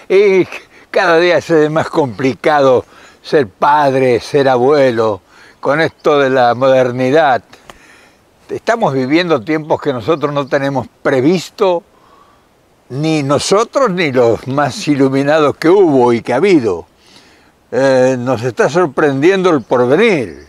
Y cada día se ve más complicado ser padre, ser abuelo, con esto de la modernidad. Estamos viviendo tiempos que nosotros no tenemos previsto, ni nosotros ni los más iluminados que hubo y que ha habido. Nos está sorprendiendo el porvenir.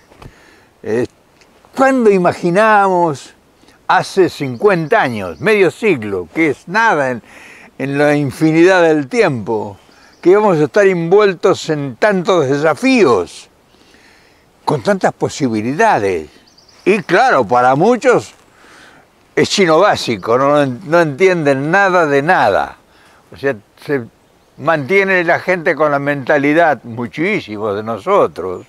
¿Cuándo imaginábamos hace 50 años, medio siglo, que es nada en la infinidad del tiempo, que íbamos a estar envueltos en tantos desafíos, con tantas posibilidades? Y claro, para muchos es chino básico, no entienden nada de nada. O sea, se mantiene la gente con la mentalidad, muchísimos de nosotros,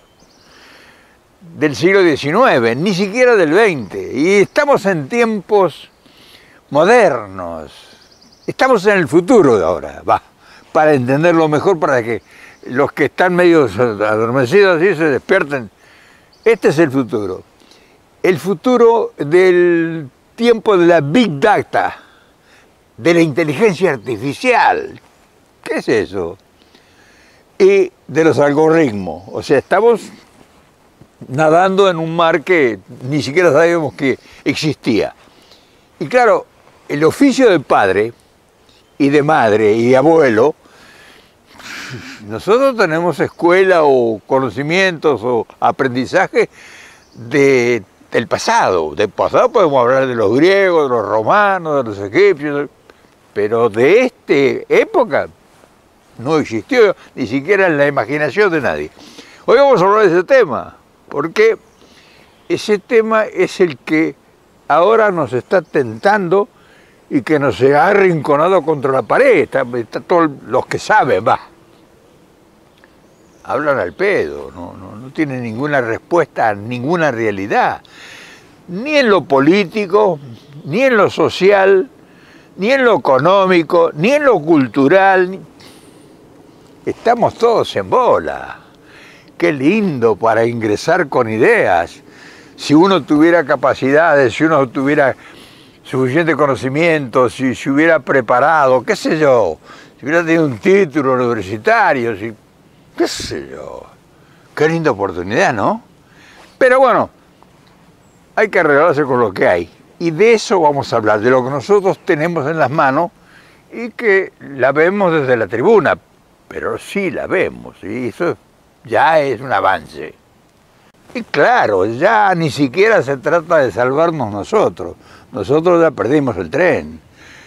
del siglo XIX, ni siquiera del XX. Y estamos en tiempos modernos. Estamos en el futuro de ahora, para entenderlo mejor, para que los que están medio adormecidos así se despierten. Este es el futuro. El futuro del tiempo de la Big Data, de la inteligencia artificial. ¿Qué es eso? Y de los algoritmos. O sea, estamos nadando en un mar que ni siquiera sabíamos que existía. Y claro, el oficio de padre y de madre y de abuelo, nosotros tenemos escuela o conocimientos o aprendizaje del pasado. Del pasado podemos hablar de los griegos, de los romanos, de los egipcios, pero de esta época no existió ni siquiera en la imaginación de nadie. Hoy vamos a hablar de ese tema, porque ese tema es el que ahora nos está tentando y que nos ha arrinconado contra la pared. Está todos los que saben, hablan al pedo, no tienen ninguna respuesta a ninguna realidad, ni en lo político, ni en lo social, ni en lo económico, ni en lo cultural. Estamos todos en bola. Qué lindo para ingresar con ideas. Si uno tuviera capacidades, si uno tuviera suficiente conocimiento, si se hubiera preparado, qué sé yo, si hubiera tenido un título universitario, qué sé yo. Qué linda oportunidad, ¿no? Pero bueno, hay que arreglarse con lo que hay. Y de eso vamos a hablar, de lo que nosotros tenemos en las manos y que la vemos desde la tribuna, pero sí la vemos, y eso ya es un avance. Y claro, ya ni siquiera se trata de salvarnos nosotros ya perdimos el tren.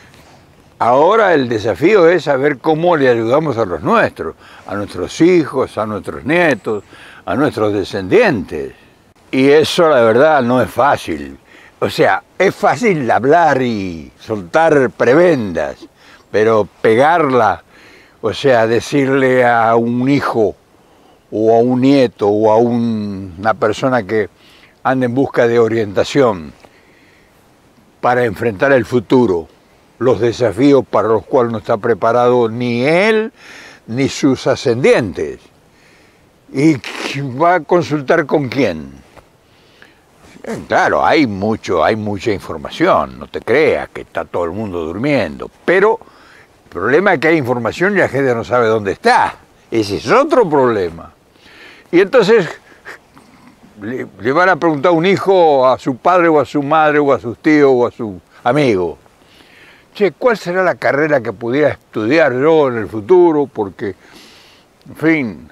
Ahora el desafío es saber cómo le ayudamos a los nuestros, a nuestros hijos, a nuestros nietos, a nuestros descendientes. Y eso la verdad no es fácil. O sea, es fácil hablar y soltar prebendas, pero pegarla, o sea, decirle a un hijo o a un nieto o a una persona que anda en busca de orientación para enfrentar el futuro, los desafíos para los cuales no está preparado ni él ni sus ascendientes. ¿Y va a consultar con quién? Claro, hay mucha información, no te creas que está todo el mundo durmiendo, pero el problema es que hay información y la gente no sabe dónde está. Ese es otro problema. Y entonces le van a preguntar a un hijo, a su padre o a su madre o a sus tíos o a su amigo: che, ¿cuál será la carrera que pudiera estudiar yo en el futuro? Porque, en fin,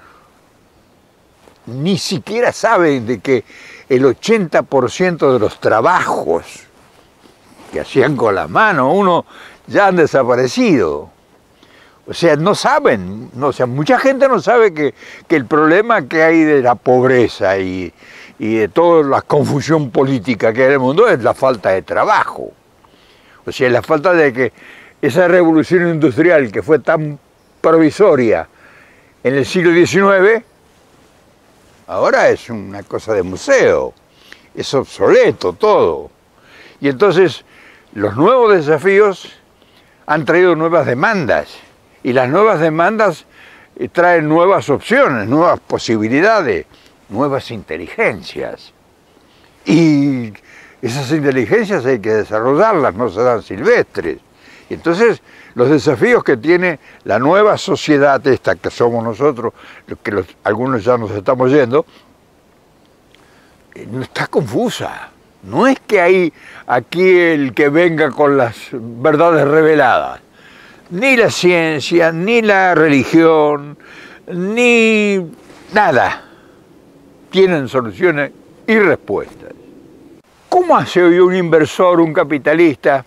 ni siquiera saben de que el 80% de los trabajos que hacían con las manos, ya han desaparecido. O sea, no saben, mucha gente no sabe que el problema que hay de la pobreza y de toda la confusión política que hay en el mundo es la falta de trabajo. O sea, la falta de que esa revolución industrial que fue tan provisoria en el siglo XIX, ahora es una cosa de museo, es obsoleto todo. Y entonces los nuevos desafíos han traído nuevas demandas, y las nuevas demandas traen nuevas opciones, nuevas posibilidades, nuevas inteligencias. Y esas inteligencias hay que desarrollarlas, no se dan silvestres. Y entonces Los desafíos que tiene la nueva sociedad esta que somos nosotros, que algunos ya nos estamos yendo, está confusa. No es que hay aquí el que venga con las verdades reveladas. Ni la ciencia, ni la religión, ni nada tienen soluciones y respuestas. ¿Cómo hace hoy un inversor, un capitalista,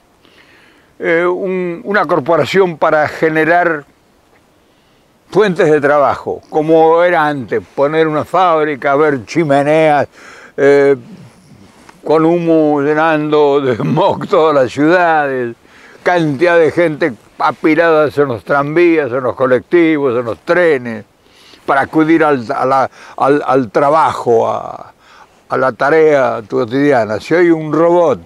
una corporación para generar fuentes de trabajo, como era antes, poner una fábrica, ver chimeneas con humo llenando de smog todas las ciudades, cantidad de gente apilada en los tranvías, en los colectivos, en los trenes, para acudir al trabajo, a la tarea cotidiana? Si hay un robot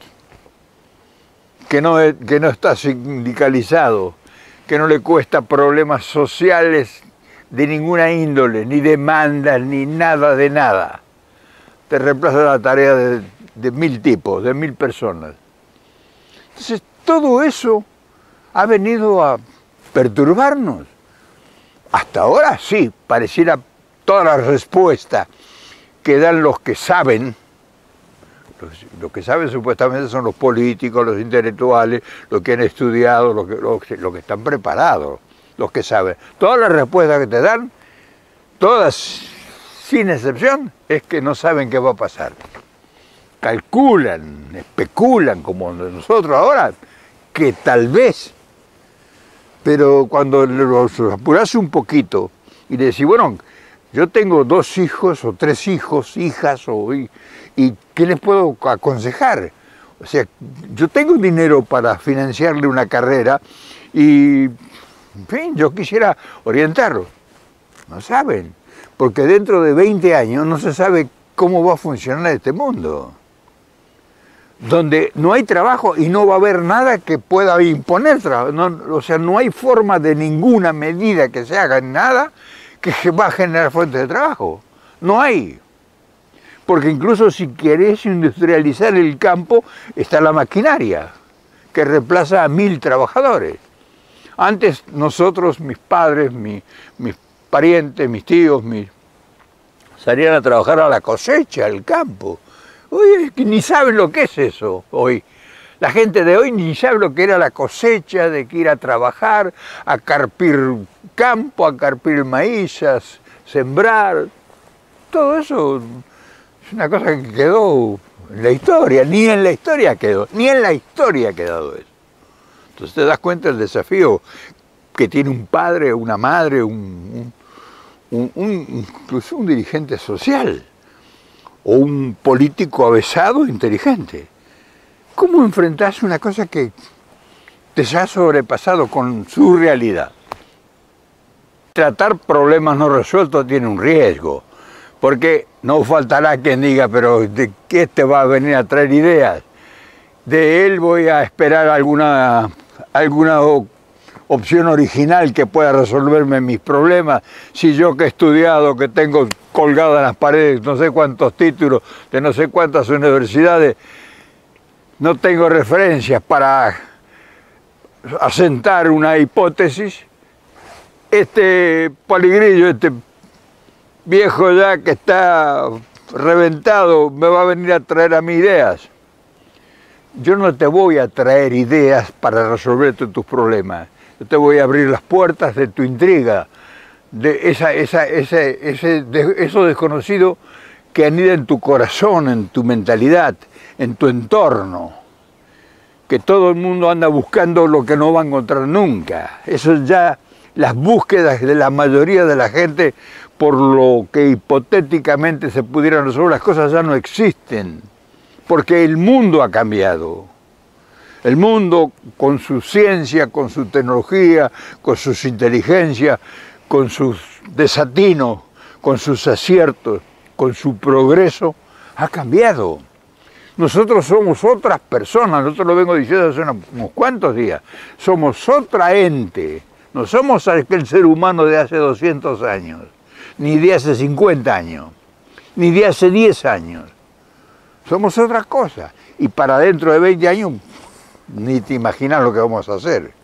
que no está sindicalizado, que no le cuesta problemas sociales de ninguna índole, ni demandas, ni nada de nada, te reemplaza la tarea de 1000 tipos, de 1000 personas. Entonces, todo eso ha venido a perturbarnos. Hasta ahora sí, pareciera toda la respuesta que dan los que saben. Los que saben supuestamente son los políticos, los intelectuales, los que han estudiado, los que están preparados, los que saben. Todas las respuestas que te dan, todas sin excepción, es que no saben qué va a pasar. Calculan, especulan como nosotros ahora, que tal vez, pero cuando los apurás un poquito y le decís, bueno, yo tengo 2 hijos o 3 hijos, hijas, ¿y qué les puedo aconsejar? O sea, yo tengo dinero para financiarle una carrera y, en fin, yo quisiera orientarlo. No saben, porque dentro de 20 años no se sabe cómo va a funcionar este mundo, donde no hay trabajo y no va a haber nada que pueda imponer trabajo. O sea, no hay forma de ninguna medida que se haga en nada que va a generar fuentes de trabajo. No hay. Porque incluso si querés industrializar el campo, está la maquinaria, que reemplaza a 1000 trabajadores. Antes nosotros, mis padres, mis parientes, mis tíos, salían a trabajar a la cosecha, al campo. Hoy es que ni saben lo que es eso, hoy. La gente de hoy ni sabe lo que era la cosecha, de que ir a trabajar, a carpir campo, a carpir maíz, a sembrar. Todo eso es una cosa que quedó en la historia, ni en la historia quedó, ni en la historia ha quedado eso. Entonces te das cuenta del desafío que tiene un padre, una madre, incluso un dirigente social o un político avesado inteligente. ¿Cómo enfrentás una cosa que te ha sobrepasado con su realidad? Tratar problemas no resueltos tiene un riesgo, porque no faltará quien diga, pero ¿de qué te va a venir a traer ideas? De él voy a esperar alguna opción original que pueda resolverme mis problemas, si yo que he estudiado, que tengo colgado en las paredes no sé cuántos títulos de no sé cuántas universidades, no tengo referencias para asentar una hipótesis, este Poligrillo, este viejo ya que está reventado, me va a venir a traer a mí ideas. Yo no te voy a traer ideas para resolverte tus problemas. Yo te voy a abrir las puertas de tu intriga, de eso desconocido que anida en tu corazón, en tu mentalidad, en tu entorno, que todo el mundo anda buscando lo que no va a encontrar nunca. Eso ya, las búsquedas de la mayoría de la gente por lo que hipotéticamente se pudieran resolver las cosas ya no existen, porque el mundo ha cambiado. El mundo, con su ciencia, con su tecnología, con sus inteligencias, con sus desatinos, con sus aciertos, con su progreso, ha cambiado. Nosotros somos otras personas, nosotros lo vengo diciendo hace unos cuantos días, somos otra ente, no somos aquel ser humano de hace 200 años, ni de hace 50 años, ni de hace 10 años. Somos otra cosa, y para dentro de 20 años ni te imaginas lo que vamos a hacer.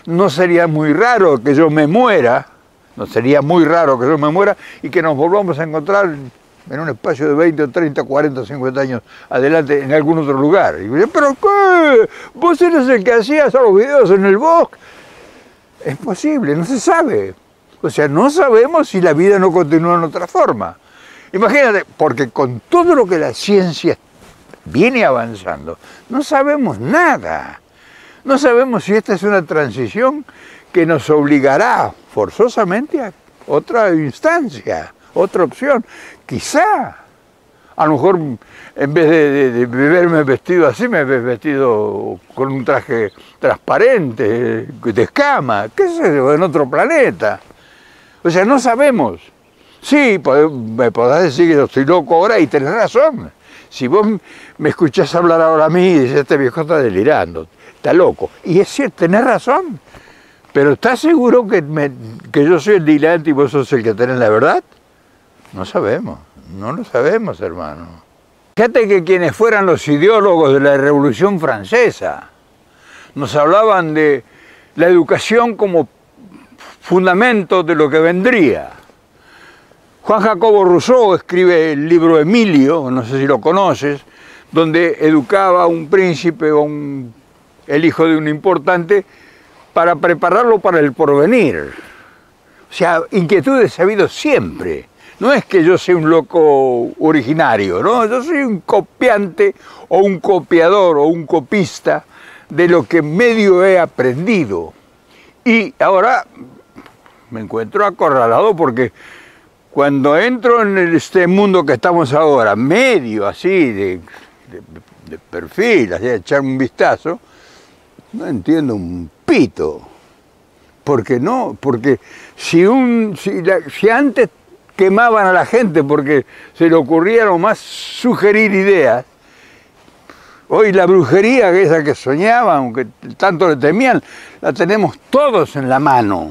no sería muy raro que yo me muera, no sería muy raro que yo me muera y que nos volvamos a encontrar en un espacio de 20, 30, 40, 50 años adelante en algún otro lugar. Y yo, ¿pero qué? ¿Vos eres el que hacías los videos en el bosque? Es posible, no se sabe. O sea, no sabemos si la vida no continúa en otra forma. Imagínate, porque con todo lo que la ciencia viene avanzando, no sabemos nada. No sabemos si esta es una transición que nos obligará forzosamente a otra instancia, otra opción. Quizá, a lo mejor en vez de verme vestido así, me ves vestido con un traje transparente, de escama, qué sé yo, en otro planeta. O sea, no sabemos. Sí, me podrás decir que yo estoy loco ahora y tenés razón. Si vos me escuchás hablar ahora a mí y dices, este viejo está delirando, está loco. Y es cierto, tenés razón. Pero ¿estás seguro que yo soy el delirante y vos sos el que tenés la verdad? No sabemos, no lo sabemos, hermano. Fíjate que quienes fueran los ideólogos de la Revolución Francesa nos hablaban de la educación como fundamento de lo que vendría. Juan Jacobo Rousseau escribe el libro Emilio, no sé si lo conoces, donde educaba a un príncipe o el hijo de un importante para prepararlo para el porvenir. O sea, inquietudes ha habido siempre. No es que yo sea un loco originario, ¿no? Yo soy un copiante o un copiador o un copista de lo que medio he aprendido. Y ahora me encuentro acorralado porque cuando entro en este mundo que estamos ahora, medio así de perfil, así de echar un vistazo, no entiendo un pito. Porque si antes quemaban a la gente porque se le ocurría nomás sugerir ideas, hoy la brujería, esa que soñaban, que tanto le temían, la tenemos todos en la mano.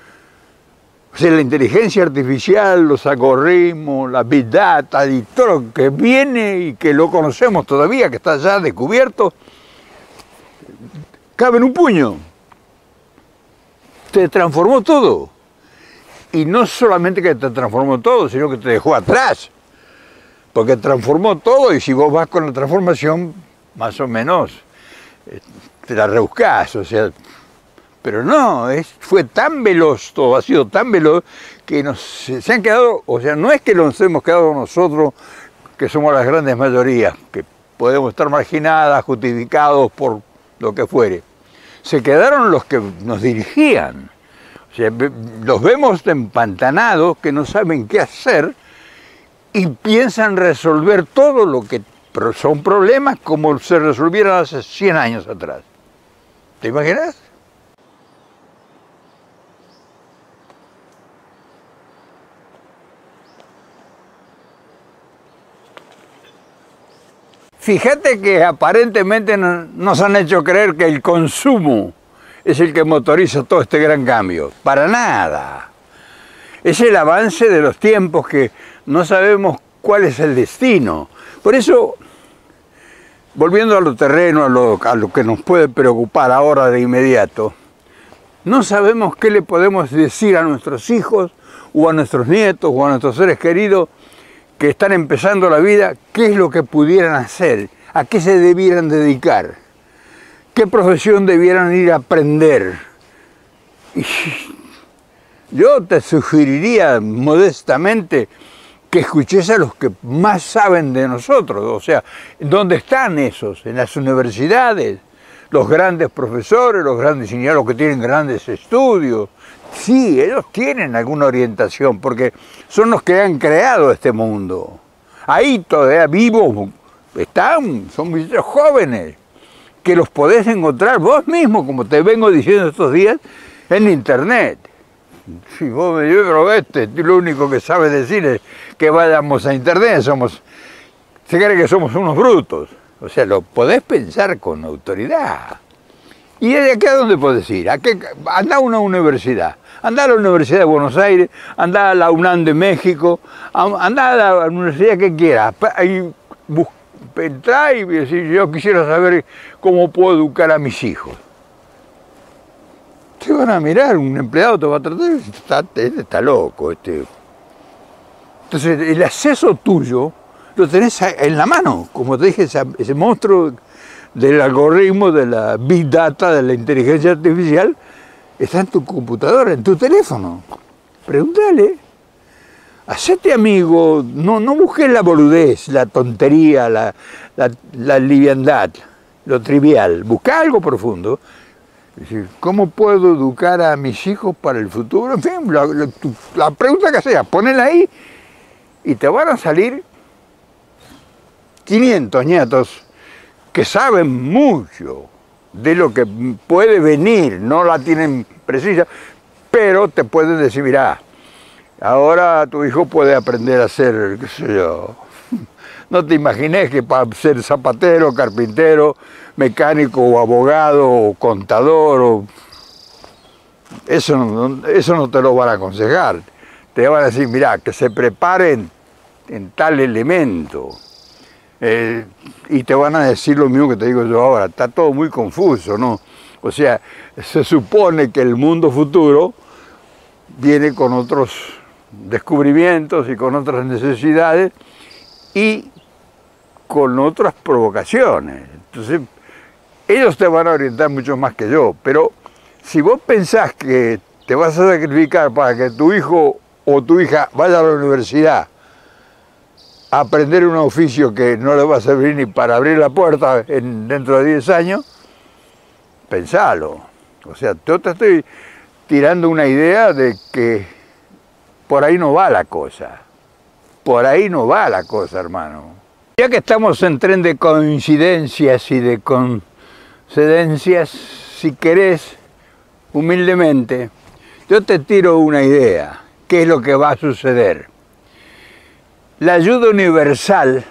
O sea, la inteligencia artificial, los algoritmos, la big data y todo lo que viene y que lo conocemos todavía, que está ya descubierto, cabe en un puño. Te transformó todo. Y no solamente que te transformó todo, sino que te dejó atrás. Porque transformó todo y si vos vas con la transformación, más o menos, te la rebuscás, o sea. Pero no, fue tan veloz todo, ha sido tan veloz que se han quedado, o sea, no es que nos hemos quedado nosotros, que somos las grandes mayorías, que podemos estar marginadas, justificados por lo que fuere. Se quedaron los que nos dirigían. O sea, los vemos empantanados, que no saben qué hacer y piensan resolver todo lo que son problemas como se resolvieron hace 100 años atrás. ¿Te imaginas? Fíjate que aparentemente nos han hecho creer que el consumo es el que motoriza todo este gran cambio. Para nada. Es el avance de los tiempos que no sabemos cuál es el destino. Por eso, volviendo a lo terreno, a lo que nos puede preocupar ahora de inmediato, no sabemos qué le podemos decir a nuestros hijos o a nuestros nietos o a nuestros seres queridos que están empezando la vida, qué es lo que pudieran hacer, a qué se debieran dedicar, qué profesión debieran ir a aprender. Y yo te sugeriría modestamente que escuches a los que más saben de nosotros, o sea, ¿dónde están esos? En las universidades, los grandes profesores, los grandes ingenieros, los que tienen grandes estudios. Sí, ellos tienen alguna orientación, porque son los que han creado este mundo. Ahí todavía vivos están, son muchachos jóvenes, que los podés encontrar vos mismo, como te vengo diciendo estos días, en internet. Si vos me dices, pero lo único que sabe decir es que vayamos a internet, se cree que somos unos brutos. O sea, lo podés pensar con autoridad. ¿Y de aquí a dónde podés ir? Andá a una universidad. Andá a la Universidad de Buenos Aires, andá a la UNAM de México, andá a la universidad que quieras. Entrá y decir, yo quisiera saber cómo puedo educar a mis hijos. te van a mirar, un empleado te va a tratar, está loco. Entonces, el acceso tuyo lo tenés en la mano, como te dije, ese monstruo del algoritmo, de la Big Data, de la inteligencia artificial, está en tu computadora, en tu teléfono. Pregúntale, hacete amigo, no busques la boludez, la tontería, la liviandad, lo trivial. Busca algo profundo. Es decir, ¿cómo puedo educar a mis hijos para el futuro? En fin, la pregunta que sea, ponela ahí y te van a salir 500 nietos que saben mucho de lo que puede venir, no la tienen precisa, pero te pueden decir, mirá, ahora tu hijo puede aprender a ser, qué sé yo, no te imagines que para ser zapatero, carpintero, mecánico o abogado o contador, eso no te lo van a aconsejar. Te van a decir, mirá, que se preparen en tal elemento. Y te van a decir lo mismo que te digo yo ahora, está todo muy confuso, ¿no? O sea, se supone que el mundo futuro viene con otros descubrimientos y con otras necesidades y con otras provocaciones. Entonces, ellos te van a orientar mucho más que yo, pero si vos pensás que te vas a sacrificar para que tu hijo o tu hija vaya a la universidad a aprender un oficio que no le va a servir ni para abrir la puerta dentro de 10 años, pensalo. O sea, yo te estoy tirando una idea de que por ahí no va la cosa. Por ahí no va la cosa, hermano. Ya que estamos en tren de coincidencias y de coincidencias, si querés, humildemente, yo te tiro una idea. ¿Qué es lo que va a suceder? La ayuda universal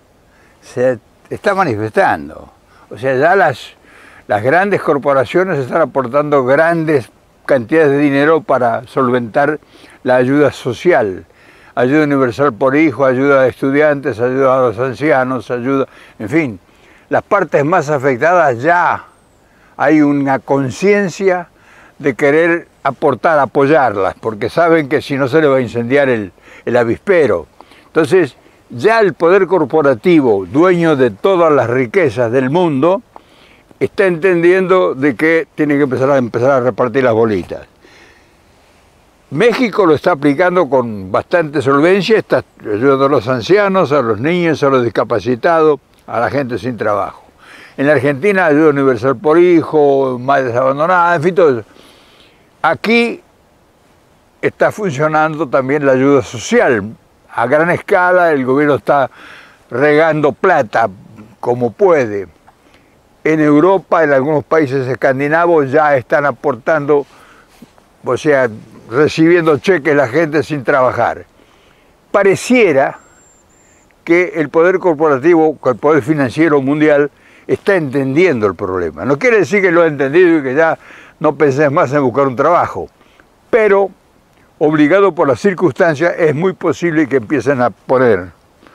se está manifestando. O sea, ya las grandes corporaciones están aportando grandes cantidades de dinero para solventar la ayuda social. Ayuda universal por hijo, ayuda a estudiantes, ayuda a los ancianos, ayuda... En fin, las partes más afectadas ya hay una conciencia de querer aportar, apoyarlas, porque saben que si no se les va a incendiar el avispero. Entonces, ya el poder corporativo, dueño de todas las riquezas del mundo, está entendiendo de que tiene que empezar a repartir las bolitas. México lo está aplicando con bastante solvencia, está ayudando a los ancianos, a los niños, a los discapacitados, a la gente sin trabajo. En la Argentina, ayuda universal por hijo, madres abandonadas, en fin, todo eso. Aquí está funcionando también la ayuda social. A gran escala el gobierno está regando plata como puede. En Europa, en algunos países escandinavos ya están aportando, o sea, recibiendo cheques la gente sin trabajar. Pareciera que el poder corporativo, el poder financiero mundial, está entendiendo el problema. No quiere decir que lo ha entendido y que ya no pensés más en buscar un trabajo, pero obligado por las circunstancias, es muy posible que empiecen a poner.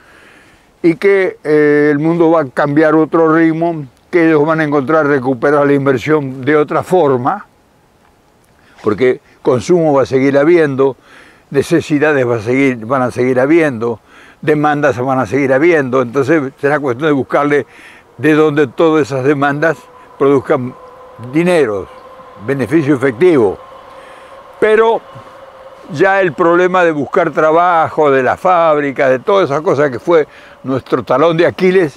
Y que el mundo va a cambiar otro ritmo, que ellos van a encontrar recuperar la inversión de otra forma, porque consumo va a seguir habiendo, necesidades van a seguir habiendo, demandas van a seguir habiendo, entonces será cuestión de buscarle de donde todas esas demandas produzcan dinero, beneficio efectivo. Pero ya el problema de buscar trabajo, de la fábrica, de todas esas cosas que fue nuestro talón de Aquiles,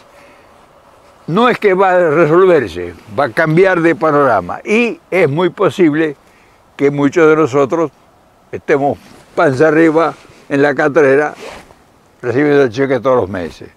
no es que va a resolverse, va a cambiar de panorama. Y es muy posible que muchos de nosotros estemos panza arriba en la catrera recibiendo el cheque todos los meses.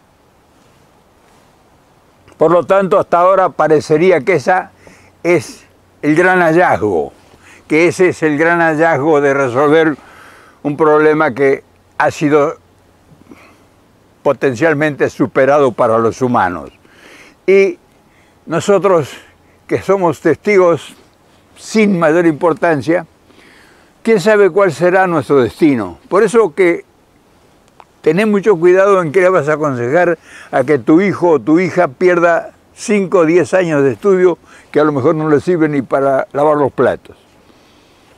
Por lo tanto, hasta ahora parecería que esa es el gran hallazgo, que ese es el gran hallazgo de resolver un problema que ha sido potencialmente superado para los humanos. Y nosotros, que somos testigos sin mayor importancia, quién sabe cuál será nuestro destino. Por eso que tenés mucho cuidado en qué le vas a aconsejar a que tu hijo o tu hija pierda 5 o 10 años de estudio que a lo mejor no le sirven ni para lavar los platos.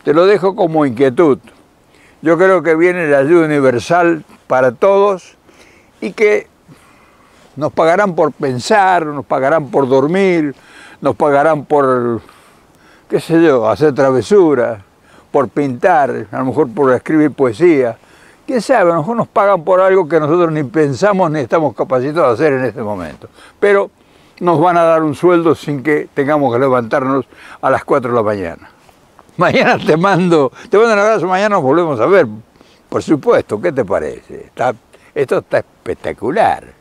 te lo dejo como inquietud. Yo creo que viene la ayuda universal para todos y que nos pagarán por pensar, nos pagarán por dormir, nos pagarán por, qué sé yo, hacer travesuras, por pintar, a lo mejor por escribir poesía. Quién sabe, a lo mejor nos pagan por algo que nosotros ni pensamos ni estamos capacitados a hacer en este momento. Pero nos van a dar un sueldo sin que tengamos que levantarnos a las 4 de la mañana. Mañana te mando un abrazo, mañana nos volvemos a ver, por supuesto. ¿Qué te parece? Esto está espectacular.